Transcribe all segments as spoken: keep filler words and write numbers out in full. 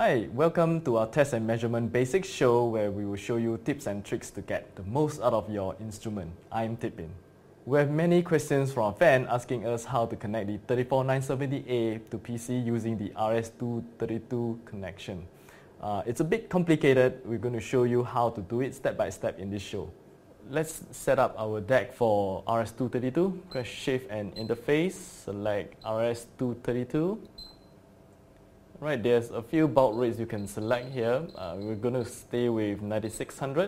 Hi, welcome to our Test and Measurement Basics show where we will show you tips and tricks to get the most out of your instrument. I'm Tipin. We have many questions from our fans asking us how to connect the thirty-four nine seventy A to P C using the R S two thirty-two connection. Uh, it's a bit complicated. We're going to show you how to do it step by step in this show. Let's set up our D A Q for R S two thirty-two. Press Shift and Interface, select R S two thirty-two. Right, there's a few baud rates you can select here. Uh, we're going to stay with ninety-six hundred.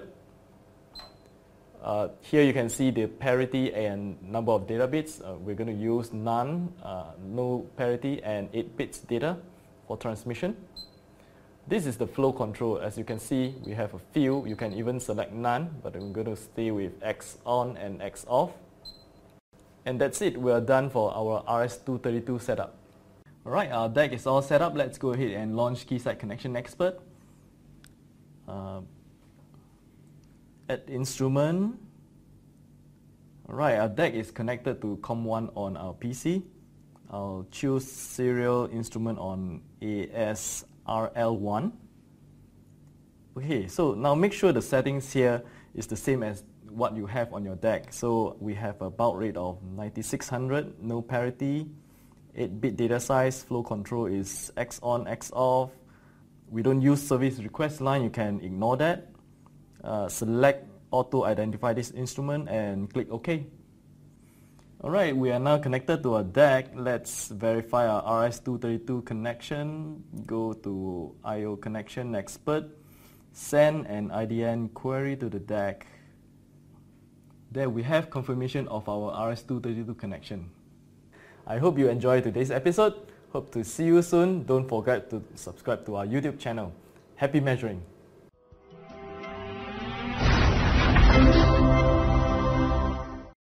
Uh, here you can see the parity and number of data bits. Uh, we're going to use none, uh, no parity, and eight bits data for transmission. This is the flow control. As you can see, we have a few. You can even select none, but I'm going to stay with X on and X off. And that's it. We are done for our R S two thirty-two setup. Alright, our D A Q is all set up. Let's go ahead and launch Keysight Connection Expert. Uh, add instrument. Alright, our D A Q is connected to COM one on our P C. I'll choose serial instrument on A S R L one. Okay, so now make sure the settings here is the same as what you have on your D A Q. So we have a baud rate of ninety-six hundred, no parity, eight bit data size, flow control is X on, X off. We don't use service request line, you can ignore that. Uh, select auto identify this instrument and click OK. Alright, we are now connected to our D A Q. Let's verify our R S two thirty-two connection. Go to I O Connection Expert, send an I D N query to the D A Q. There we have confirmation of our R S two thirty-two connection. I hope you enjoyed today's episode. Hope to see you soon. Don't forget to subscribe to our YouTube channel. Happy measuring!